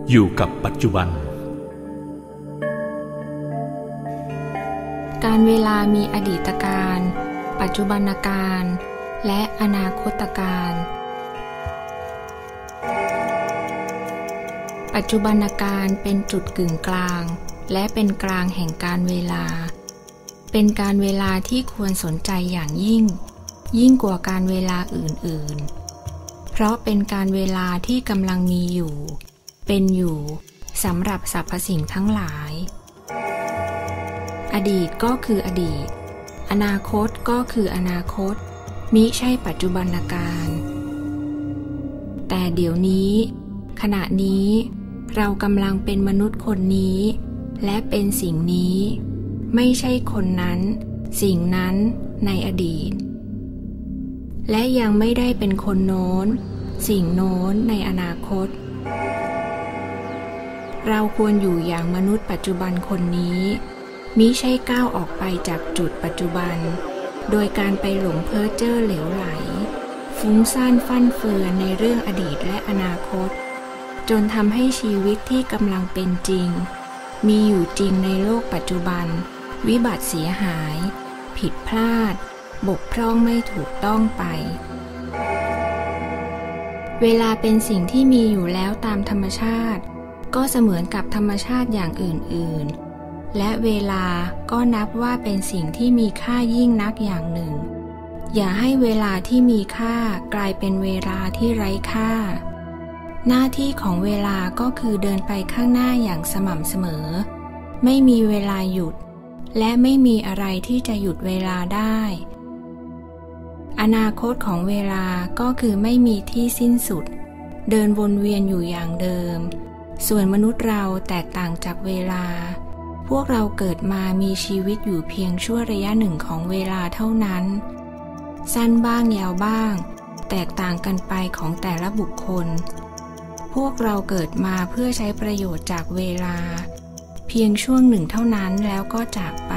อยู่กับปัจจุบันการเวลามีอดีตการปัจจุบันการและอนาคตการปัจจุบันการเป็นจุดกึ่งกลางและเป็นกลางแห่งการเวลาเป็นการเวลาที่ควรสนใจอย่างยิ่งกว่าการเวลาอื่นๆเพราะเป็นการเวลาที่กำลังมีอยู่เป็นอยู่สำหรับสรรพสิ่งทั้งหลายอดีตก็คืออดีตอนาคตก็คืออนาคตมิใช่ปัจจุบันการแต่เดี๋ยวนี้ขณะนี้เรากำลังเป็นมนุษย์คนนี้และเป็นสิ่งนี้ไม่ใช่คนนั้นสิ่งนั้นในอดีตและยังไม่ได้เป็นคนโน้นสิ่งโน้นในอนาคตเราควรอยู่อย่างมนุษย์ปัจจุบันคนนี้มิใช่ก้าวออกไปจากจุดปัจจุบันโดยการไปหลงเพ้อเจ้อเหลวไหลฟุ้งซ่านฟั่นเฟือนในเรื่องอดีตและอนาคตจนทำให้ชีวิตที่กำลังเป็นจริงมีอยู่จริงในโลกปัจจุบันวิบัติเสียหายผิดพลาดบกพร่องไม่ถูกต้องไปเวลาเป็นสิ่งที่มีอยู่แล้วตามธรรมชาติก็เสมือนกับธรรมชาติอย่างอื่นๆและเวลาก็นับว่าเป็นสิ่งที่มีค่ายิ่งนักอย่างหนึ่งอย่าให้เวลาที่มีค่ากลายเป็นเวลาที่ไร้ค่าหน้าที่ของเวลาก็คือเดินไปข้างหน้าอย่างสม่ำเสมอไม่มีเวลาหยุดและไม่มีอะไรที่จะหยุดเวลาได้อนาคตของเวลาก็คือไม่มีที่สิ้นสุดเดินวนเวียนอยู่อย่างเดิมส่วนมนุษย์เราแตกต่างจากเวลาพวกเราเกิดมามีชีวิตอยู่เพียงชั่วระยะหนึ่งของเวลาเท่านั้นสั้นบ้างยาวบ้างแตกต่างกันไปของแต่ละบุคคลพวกเราเกิดมาเพื่อใช้ประโยชน์จากเวลาเพียงช่วงหนึ่งเท่านั้นแล้วก็จากไป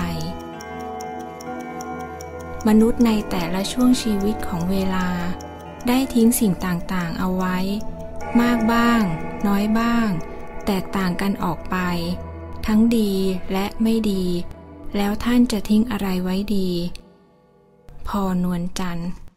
มนุษย์ในแต่ละช่วงชีวิตของเวลาได้ทิ้งสิ่งต่างๆเอาไว้มากบ้างน้อยบ้างแตกต่างกันออกไปทั้งดีและไม่ดีแล้วท่านจะทิ้งอะไรไว้ดีพ.นวลจันทร์